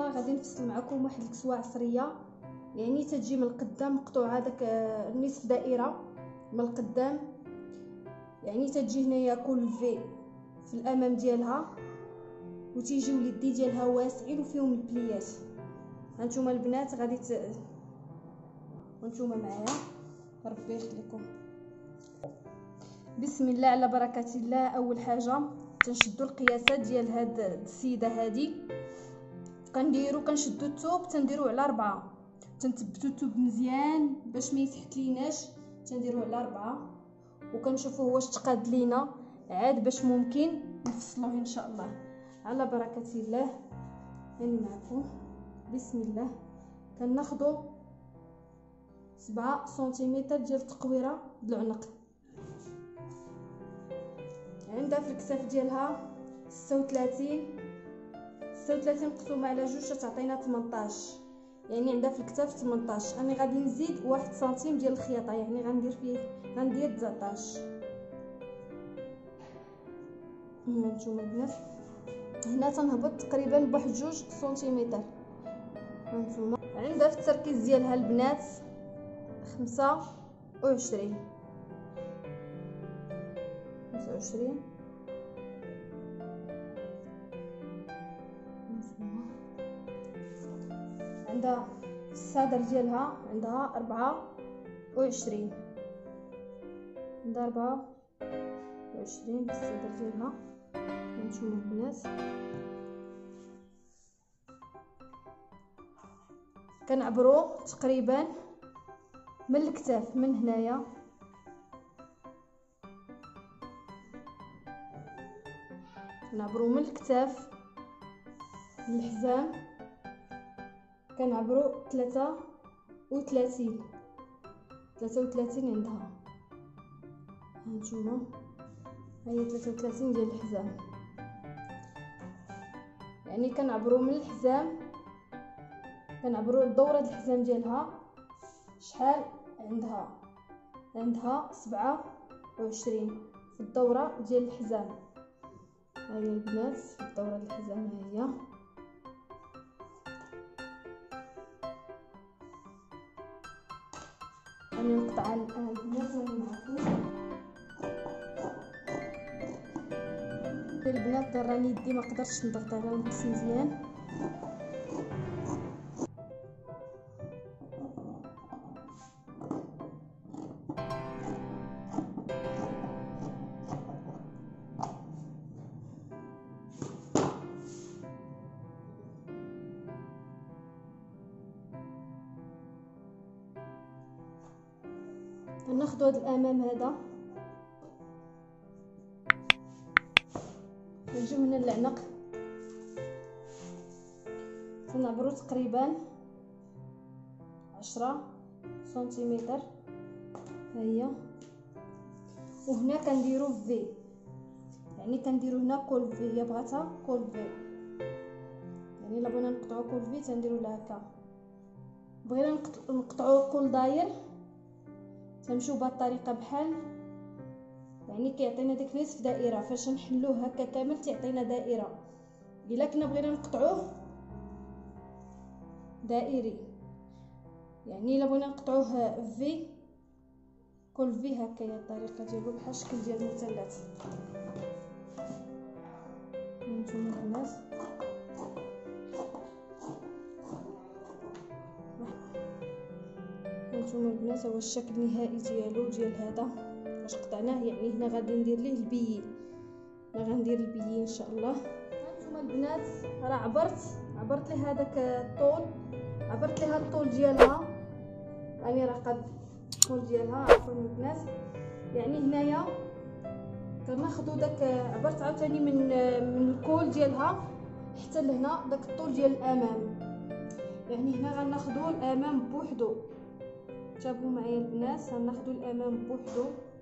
الله غادي نفصل معكم واحد الكسوه عصريه، يعني تجي من القدام مقطوعه داك النصف دائره من القدام، يعني تجي هنايا كل في الامام ديالها، وتيجيو اليدين ديالها واسعين وفيهم البليات. هانتوما البنات غادي وانتوما معايا، ربي يخليكم. بسم الله على بركه الله. اول حاجه تنشدوا القياسات ديال هاد السيده هادي، كنشدوا الثوب تنديروا على 4، تنثبتوا الثوب مزيان باش ما يسحت ليناش، تنديروا على 4 وكنشوفوا واش تقاد لينا عاد باش ممكن نفصلوه ان شاء الله على بركه الله. هاني معكم بسم الله. كناخذوا 7 سنتيمتر ديال التقويره بالعنق، عندها في الكتاف ديالها 36 مقسومه على 2 تعطينا 18، يعني عندها في الكتاف 18. انا غادي نزيد 1 سنتيم ديال الخياطه، يعني غندير 19. هانتوما البنات هنا تنهبط تقريبا بواحد 2 سنتيمتر. هانتوما عندها في التركيز ديالها البنات 25 عندها في الصدر ديالها عندها 24، عندها 24 في الصدر ديالها. هانتوما البنات كنعبروا تقريبا من الكتاف من هنايا كنعبروا من الكتاف للحزام، كنعبروا 33 عندها. هانتوما هي 33 ديال الحزام، يعني كنعبروا من الحزام، كنعبروا دوره الحزام ديالها شحال عندها 27 في الدوره ديال الحزام. ها هي البنات في الدوره ديال الحزام، ها هي انا نقطع البنات راني معكم. البنات راني يدي ما قدرتش نضغط على المكس مزيان. ناخذ هذا الامام هذا نجيو هنا للعنق، تنعبروا تقريبا 10 سنتيمتر. ها هي، وهنا كنديروا في، يعني كنديروا هنا كول في، هي بغاتها كول في، يعني الا بغينا نقطعوا كول في تنديروا لها هكا. بغينا نقطعوا كول داير تنمشيو بهذه الطريقه، بحال يعني كيعطينا ديك نصف دائره، فاش نحلوه هكا كامل تيعطينا دائره. الا كنا بغينا نقطعوه دائري، يعني الا بغينا نقطعوه في كل في هكا، هي الطريقه ديالو بحال الشكل ديال المثلث. هانتوما البنات هانتوما البنات هو الشكل النهائي ديالو ديال هذا فاش قطعناه. يعني هنا غادي ندير ليه البيي، انا غندير البيي ان شاء الله. هانتوما البنات راه عبرت ليه هذاك الطول، عبرت ليها الطول ديالها، يعني راه قد الطول ديالها. عفوا البنات، يعني هنايا كناخذوا داك عبرت عاوتاني من الكول ديالها حتى لهنا داك الطول ديال الامام، يعني هنا غناخذوا الامام بوحدو. تابعوا معايا البنات، غناخذوا الامام بوحدو.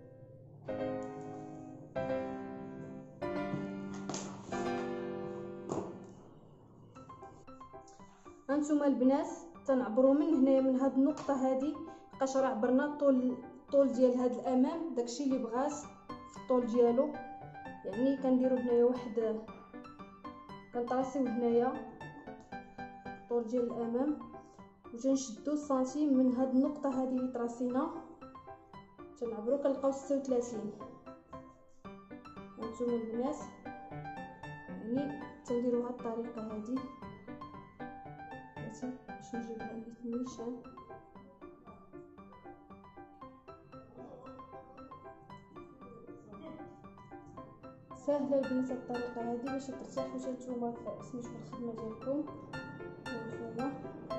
هانتوما البنات تنعبروا من هنايا من هاد النقطه هادي، بقاش راه عبرنا الطول ديال هاد الامام، داكشي اللي بغات في الطول ديالو. يعني كنديروا هنايا واحد، كنطراسيو هنايا الطول ديال الامام، وتنشدو السنتيم من هاد النقطه هذه اللي تراسينا تنعبرو كنلقاو 36. هانتوما البنات يعني تنديرو هاد الطريقه هذه باش نجيبها عندي النيشان. سهله البنات الطريقه هذه باش ترتاحوا حتى نتوما في الخدمه ديالكم. هانتوما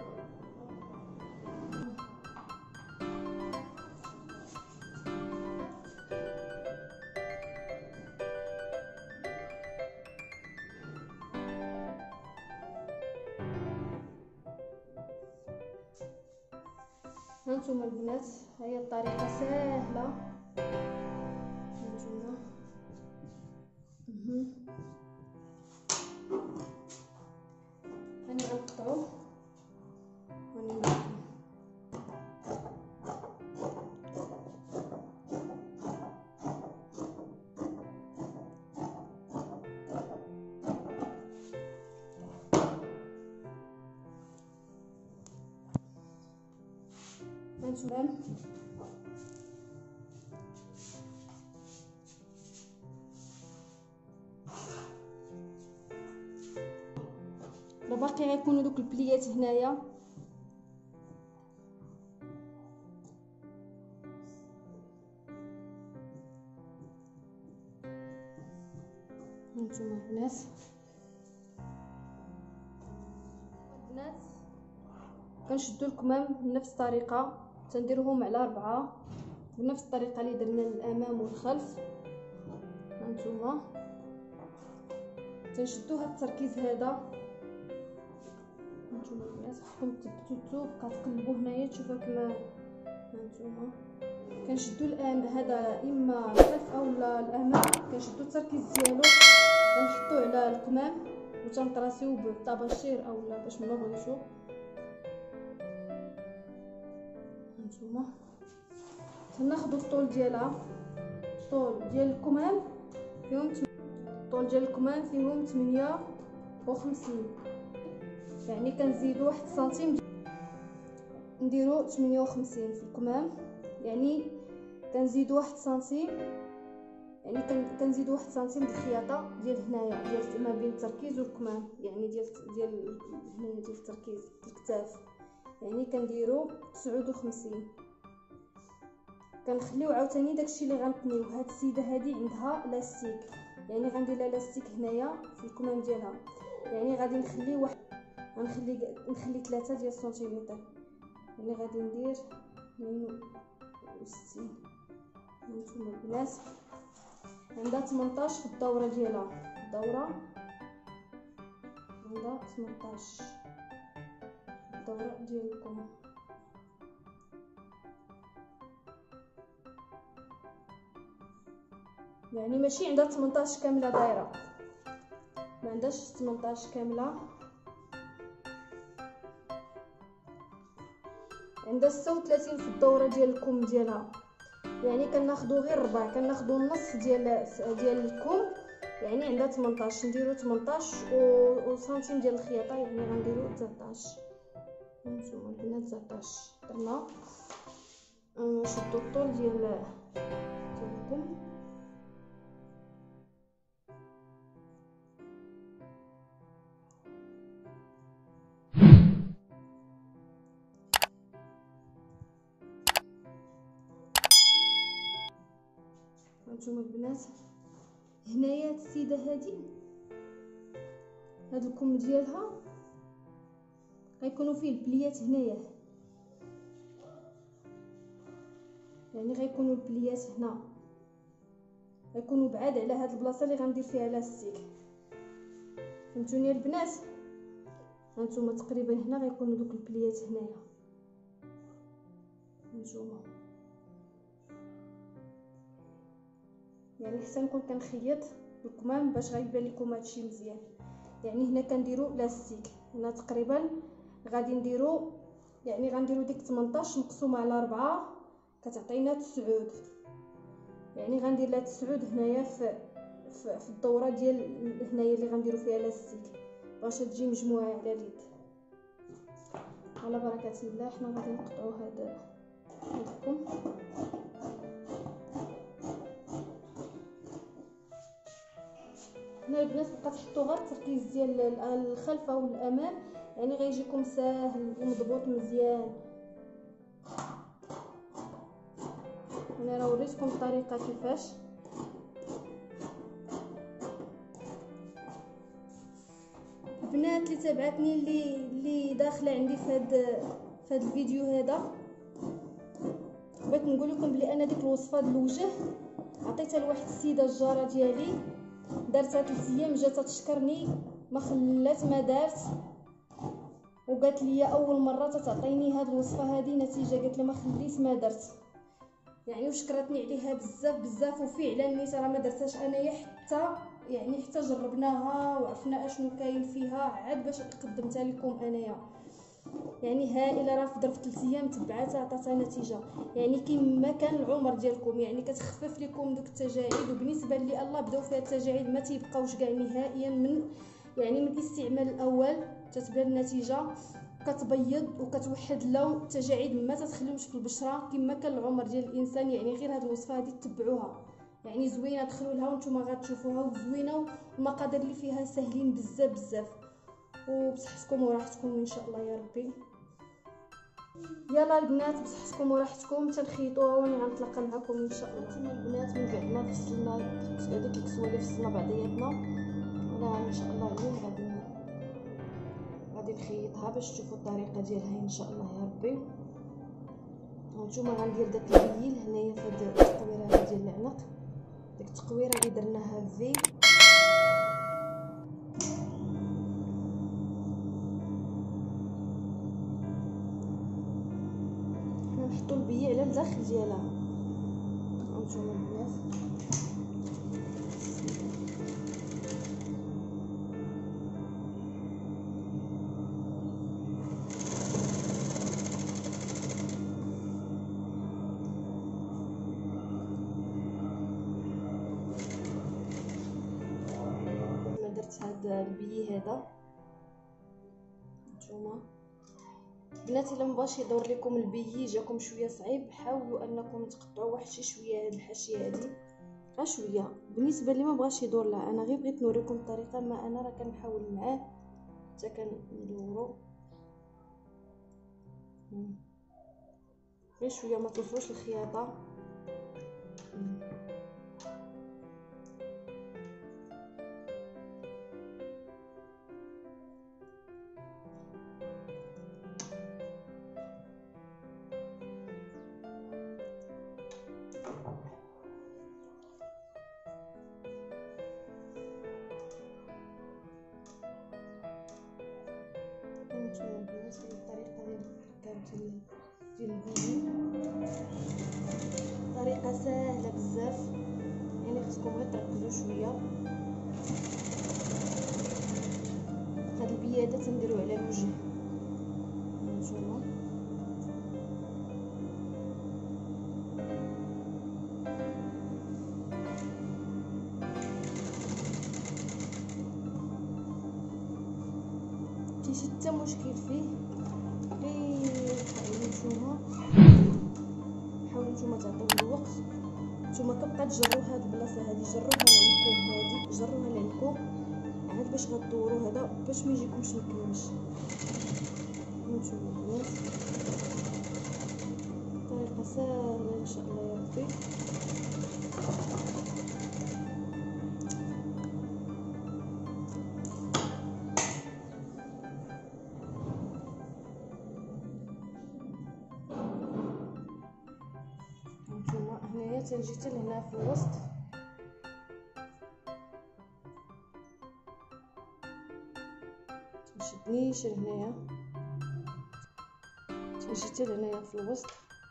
هانتوما البنات هي الطريقه سهله. هانتوما هاني غنقطعو هاني معكم. هانتوما راه باقي غيكونوا دوك البليات هنايا. هانتوما البنات كنشدو الكمام بنفس الطريقه، تنديروهم على 4 بنفس الطريقه اللي درنا للامام والخلف. هانتوما تنشدو هاد التركيز هذا. هانتوما البنات خصكم تثبتوا الثوب كتقلبوا هنايا تشوفوا كما. هانتوما كنشدو هذا اما الخلف او الامام، كنشدو التركيز ديالو كنحطوه على الكمام وتنطراسيو بالطباشير اولا باش منغلشو. هانتوما تناخدو الطول ديالها، الطول ديال الكمام فيهم الطول ديال الكمام فيهم 58، يعني كنزيدو 1 سنتيم نديرو 58 في الكمام، يعني كنزيدو 1 سنتيم، يعني كنزيدو 1 سنتيم الخياطه ديال هنايا ديال ما بين التركيز والكمام، يعني ديال هنايا ديال التركيز الكتاف، يعني كنديرو 59. كنخليو عاوتاني داكشي اللي غنتنيو. هاد السيده هادي عندها لاستيك، يعني غندير لها لاستيك هنايا في الكمام ديالها، يعني غادي نخلي واحد نخلي 3 ديال السنتيمتر، يعني غادي ندير 62. هانتوما البنات عندها 18 في الدوره ديالها، الدوره عندها 18 في الدوره ديالكم. يعني ماشي عندها 18 كامله دايره، ما عندهاش 18 كامله، عندها 36 في الدوره ديال الكم ديالها. يعني كناخذوا غير ربع، كناخذوا النص ديال الكم، يعني عندها 18 نديرو 18 وسنتيم ديال الخياطه، يعني غنديرو 19. هانتوما البنات 19 درنا. نشدو الطول ديال الكم. هانتوما البنات هنايا هاد السيده هادي هاد الكم ديالها غيكونوا فيه البليات هنايا، يعني غيكونوا البليات هنا غيكونوا بعاد على هاد البلاصه اللي غندير فيها لاستيك. فهمتوني البنات؟ هانتوما تقريبا هنا غيكونوا دوك البليات هنايا. هانتوما يعني حتى نكون كنخيط الكمام باش غيبان لكم هادشي مزيان. يعني هنا كنديروا لاستيك، هنا تقريبا غادي نديروا، يعني غنديروا ديك 18 مقسومه على 4 كتعطينا 9، يعني غندير لها 9 هنايا في الدوره ديال هنايا اللي غنديروا فيها لاستيك باش تجي مجموعه على اليد. على بركه الله حنا غادي نقطعوا هذا الكم. هنا البنات بقى تحطوا غير التركيز ديال الخلف او الامام، يعني غيجيكم ساهل ومضبوط مزيان. انا راه وريتكم الطريقه كيفاش. البنات اللي تابعتني اللي داخله عندي في هذا الفيديو هذا، بغيت نقول لكم بلي انا ديك الوصفه د الوجه عطيتها لواحد السيده الجاره ديالي، دارتها 3 ايام، جات تشكرني ما خلات ما دارت، وقالت لي اول مره تعطيني هذه الوصفه هذه نتيجه، قالت لي ما خليت ما درت يعني، وشكرتني عليها بزاف بزاف. وفعلا نيت راه ما درتهاش انايا حتى جربناها وعرفنا اشنو كاين فيها عاد باش قدمتها لكم انايا. يعني هائله، راه في ظرف 3 ايام تبعاتها عطاتها نتيجه، يعني كيما كان العمر ديالكم، يعني كتخفف لكم دوك التجاعيد. وبالنسبه لي الله بداو فيها التجاعيد ما تيبقاوش كاع نهائيا، من الاستعمال الاول تتبان النتيجه، كتبيض وكتوحد اللون، التجاعيد ما تتخليوش في البشره كما كان العمر ديال الانسان. يعني غير هذه الوصفه هذه تتبعوها، يعني زوينه، دخلوا لها وانتم غتشوفوها وزوينه، والمقادير اللي فيها ساهلين بزاف بزاف. وبصحتكم وراحتكم ان شاء الله يا ربي. يلا البنات بصحتكم وراحتكم تنخيطوها وني غنتلاقى معكم ان شاء الله. انتم البنات من بعد ما فصلنا هذيك الكسوه اللي فصلنا بعضياتنا، انا ان شاء الله اليوم غادي نخيطها باش تشوفوا الطريقه ديالها ان شاء الله يا ربي. هانتوما غندير داك البيل هنايا في هاد التقويره هذه ديال العنق، ديك التقويره اللي درناها في نحطوا البي على الداخل ديالها. هانتوما البنات هذا البي هذا. نتوما بنات الا مبغاش يدور لكم البي جاكم شويه صعيب، حاولوا انكم تقطعوا واحد شي شويه هاد الحاشيه هادي غير شويه. بالنسبه لي ما بغاش يدور لها، انا غير بغيت نوريكم الطريقه، ما انا راه كنحاول معاه حتى كندورو غير شويه، ما تلفوش الخياطه. نتوما البنات الطريقه اللي كانت ديال البيبي طريقه سهله بزاف، يعني خصكم غير تركزوا شويه. هاد البياده تنديروا على الوجه. نتوما مكاينش حتى مشكل فيه، غير حاولوا نتوما تعطيو الوقت. نتوما كتبقى تجروا هاد البلاصه هادي، جروها لعندكم هادي، جروها لعندكم عاد باش غدوروا هذا باش ما يجيكمش مكلوش. نتوما البنات طريقه سهله ان شاء الله يا ربي. هنايا تنجي حتى لهنا في الوسط، تنشدنيش لهنايا، تنجي حتى لهنايا في الوسط،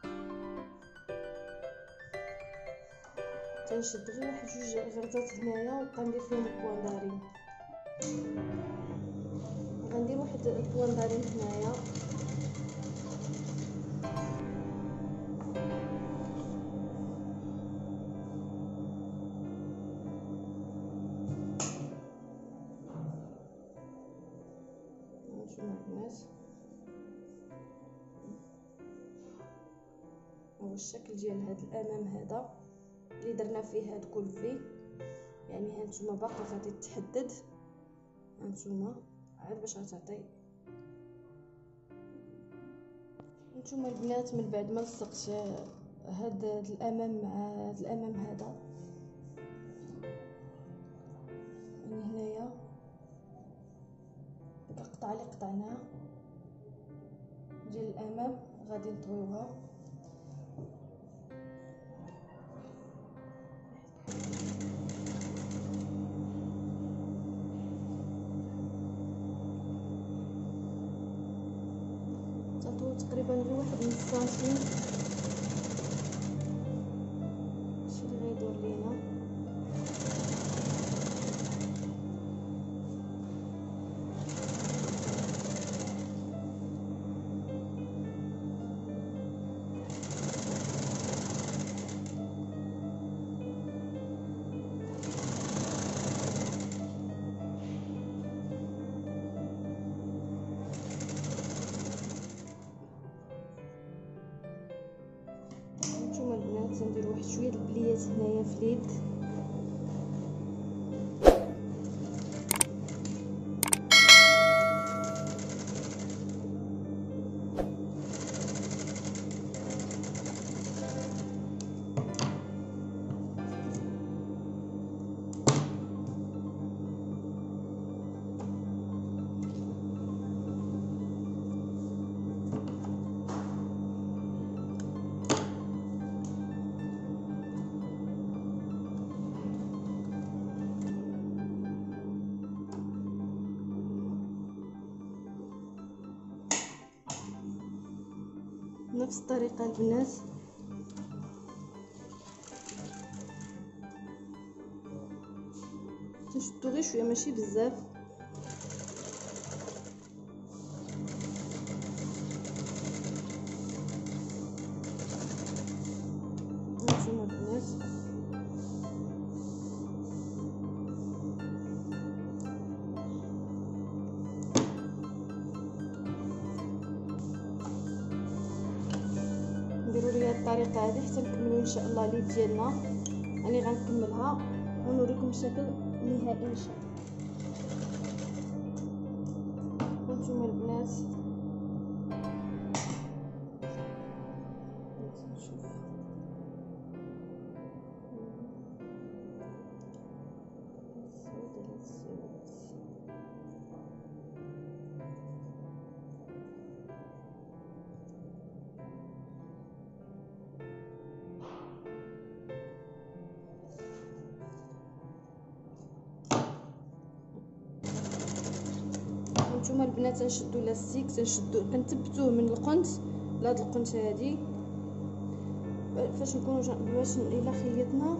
تنشد غير واحد جوج غرزات هنايا ونبقى ندير فيهم البواندارين. غندير واحد البواندارين هنايا البنات. هو الشكل ديال هذا الامام هذا اللي درنا فيه هاد كولفي. يعني هانتوما باقا غادي تحدد، هانتوما عاد باش غتعطي. هانتوما البنات من بعد ما لصقت هاد الامام مع هاد الامام هذا، يعني هنايا ديك القطعه اللي قطعناها ديال الامام غادي نطويوها. تنطويو تقريبا غير واحد نص سنتيم، هادشي اللي غيدور لينا. هانتوما البنات تندير واحد شويه د البليات هنايا في اليد. نفس الطريقه البنات تنشدو غير شويه ماشي بزاف. هانتوما البنات نديروا ليا الطريقه هذه حتى نكملوا ان شاء الله اليد ديالنا. راني غنكملها ونوريكم الشكل النهائي ان شاء الله. هانتوما البنات هانتوما البنات تنشدو لاستيك، تنشدو كنثبتوه من القنت لهاد القنت هادي فاش نكونوا باش الا خيطنا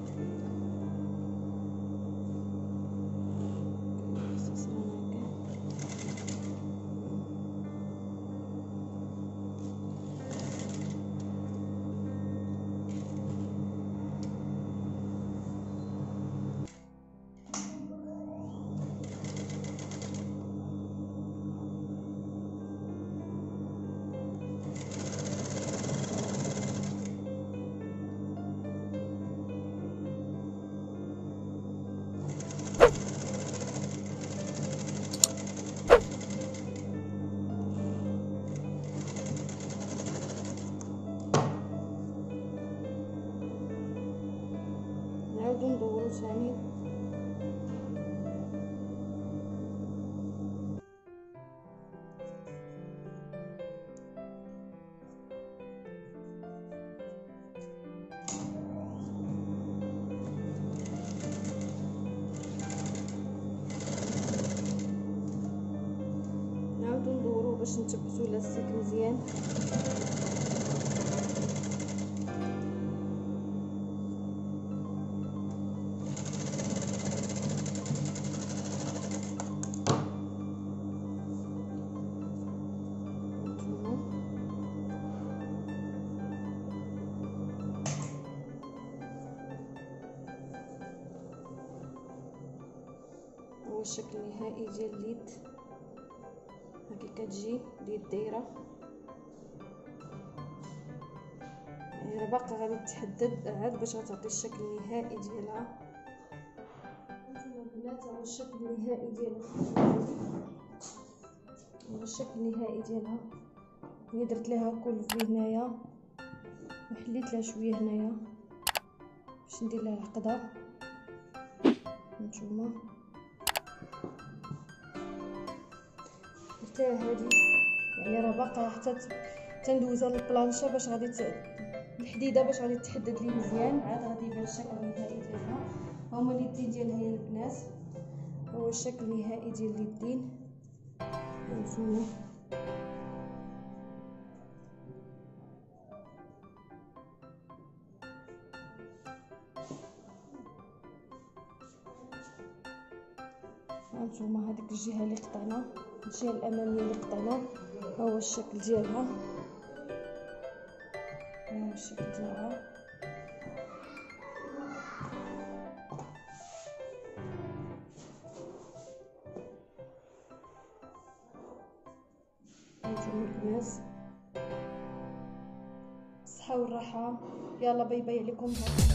نعاودو ندورو ثاني. نعاودو ندورو باش نثبتو لاستيك مزيان. هو الشكل النهائي ديال اليد، هكا كتجي اليد دايره. باقا غادي تحدد عاد باش غتعطي الشكل النهائي ديالها. هانتوما البنات هو الشكل النهائي ديالها، هو الشكل النهائي ديالها. ملي درت ليها كولفي هنايا وحليت لها شويه هنايا باش ندير لها العقده. هانتوما درت لها هذه، يعني راه باقا حتى تندوزها للبلانشه باش غادي الحديده باش غادي تحدد لي مزيان. عاد غادي يبان الشكل النهائي ديالها. هما اليدين ديالها يا البنات، هو الشكل النهائي ديال اليدين. هانتوما هانتوما هذيك الجهه اللي قطعنا، الجهه الاماميه اللي قطعنا، هو الشكل ديالها. ها الشكل ديالها. هانتوما البنات الصحه والراحه، يلا باي باي عليكم.